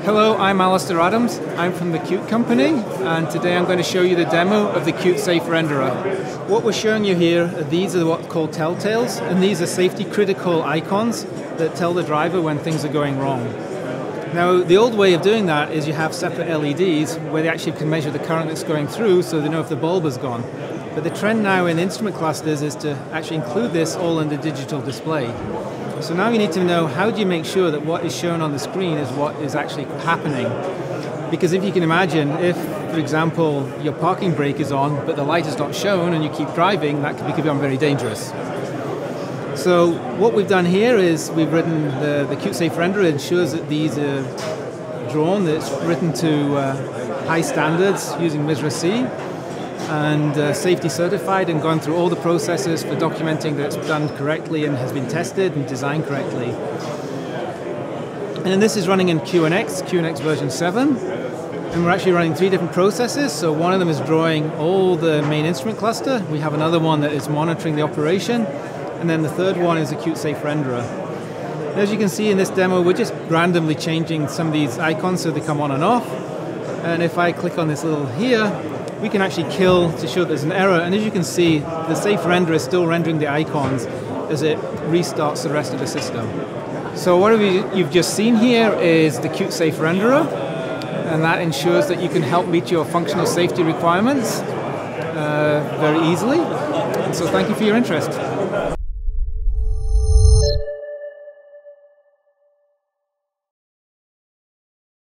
Hello, I'm Alistair Adams. I'm from the Qt company, and today I'm going to show you the demo of the Qt Safe Renderer. What we're showing you here, these are what's called telltales, and these are safety critical icons that tell the driver when things are going wrong. Now, the old way of doing that is you have separate LEDs where they actually can measure the current that's going through so they know if the bulb is gone. But the trend now in instrument clusters is to actually include this all in the digital display. So now you need to know, how do you make sure that what is shown on the screen is what is actually happening? Because if you can imagine, if, for example, your parking brake is on, but the light is not shown and you keep driving, that could become very dangerous. So what we've done here is we've written the Qt Safe Renderer ensures that these are drawn, that it's written to high standards using MISRA C, and safety certified, and gone through all the processes for documenting that it's done correctly and has been tested and designed correctly. And then this is running in QNX version 7, and we're actually running 3 different processes. So one of them is drawing all the main instrument cluster, we have another one that is monitoring the operation, and then the third one is the Qt Safe Renderer. As you can see in this demo, we're just randomly changing some of these icons so they come on and off. And if I click on this little here, we can actually kill to show there's an error, and as you can see, the Safe Renderer is still rendering the icons as it restarts the rest of the system. So what you've just seen here is the Qt Safe Renderer, and that ensures that you can help meet your functional safety requirements very easily. And so thank you for your interest.